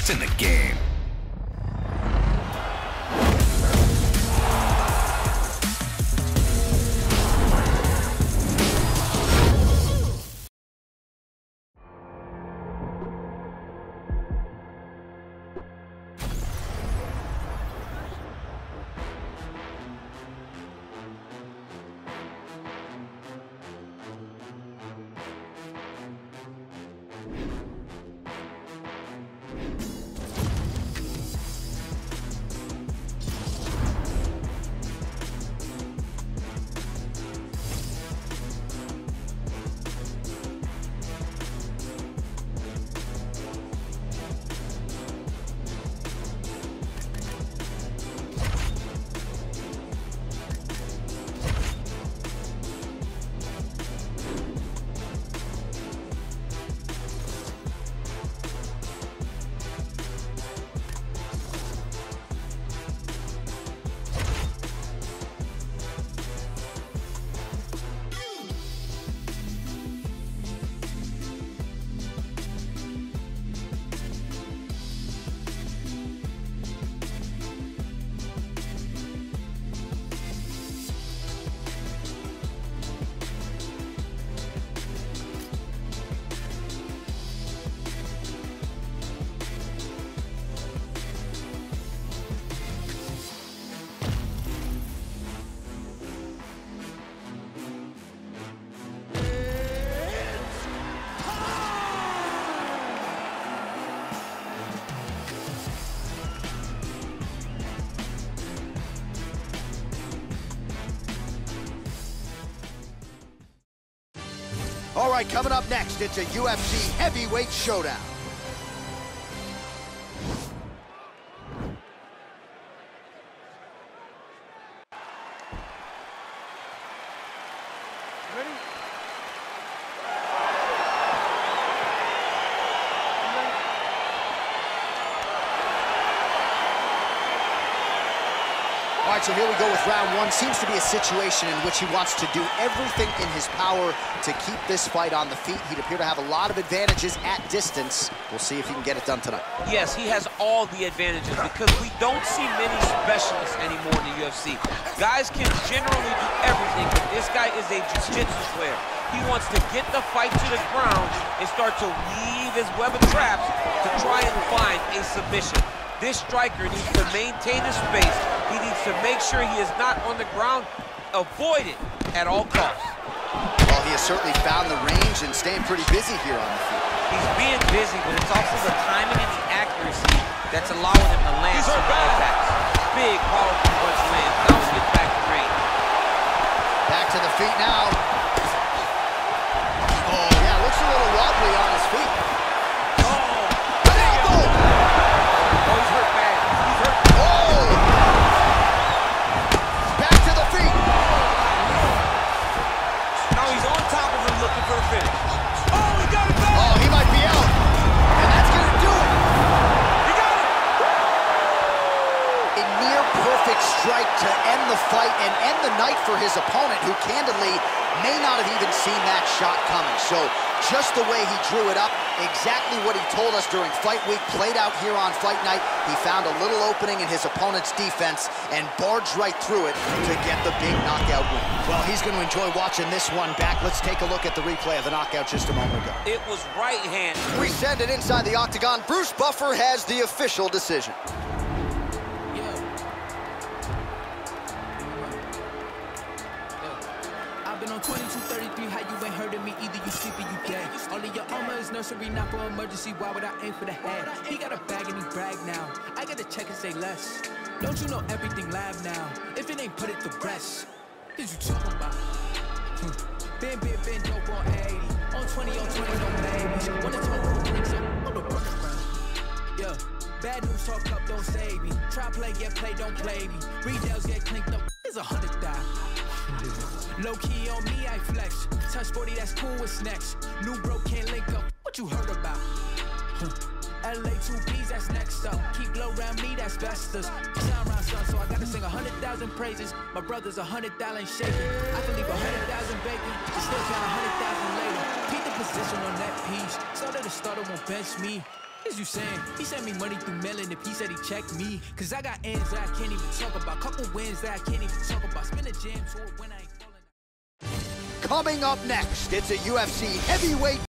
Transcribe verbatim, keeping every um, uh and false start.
It's in the game. All right, coming up next, it's a U F C heavyweight showdown. Ready? All right, so here we go with round one. Seems to be a situation in which he wants to do everything in his power to keep this fight on the feet. He'd appear to have a lot of advantages at distance. We'll see if he can get it done tonight. Yes, he has all the advantages because we don't see many specialists anymore in the U F C. Guys can generally do everything, but this guy is a jiu-jitsu player. He wants to get the fight to the ground and start to weave his web of traps to try and find a submission. This striker needs to maintain his space. He needs to make sure he is not on the ground. Avoid it at all costs. Well, he has certainly found the range and staying pretty busy here on the feet. He's being busy, but it's also the timing and the accuracy that's allowing him to land some attacks. Big, powerful punch lands. Now he gets back to range. Back to the feet now. Oh, yeah, looks a little wobbly on his feet. Oh, An elbow! Oh, he's hurt bad. He's hurt. Oh! Back to the feet. Now he's on top of him looking for a finish. Oh, he got it back! Oh, he might be out. And that's going to do it. He got it! A near perfect strike to end the fight and end the night for his opponent, who candidly may not have even seen that shot coming. So just the way he drew it up, exactly what he told us during fight week, played out here on fight night. He found a little opening in his opponent's defense and barged right through it to get the big knockout win. Well, he's going to enjoy watching this one back. Let's take a look at the replay of the knockout just a moment ago. It was right hand. We send it inside the octagon. Bruce Buffer has the official decision. On twenty-two thirty-three, how you ain't heard of me either, you sleeping, you dead. All of your armor is nursery, not for emergency. Why would I aim for the head? He got a bag and he brag now. I gotta check and say less. Don't you know everything live now? If it ain't put it to rest, what you talking about? Hmm. Been, been, been dope on eighty. On twenty, on twenty, no babies. Wanna talk to bricks up, on the burn around. Yeah, bad news talk up, don't save me. Try play, get play, don't play me. Retails get clinked up, it's a hundred thousand. Low key on me, I flex. Touch forty, that's cool, what's next? New bro can't link up, what you heard about? Huh. L A two B's, that's next up. Keep low round me, that's besters. Sound round son, so I gotta sing a hundred thousand praises. My brother's a hundred thousand shaking. I can leave a hundred thousand bacon, and still count a hundred thousand later. Keep the position on that piece, so that the starter won't bench me. Is you saying? He sent me money through mailing if he said he checked me. Cause I got ends that I can't even talk about. Couple wins that I can't even talk about. Spin a jam tour when I ain't falling. Coming up next, it's a U F C heavyweight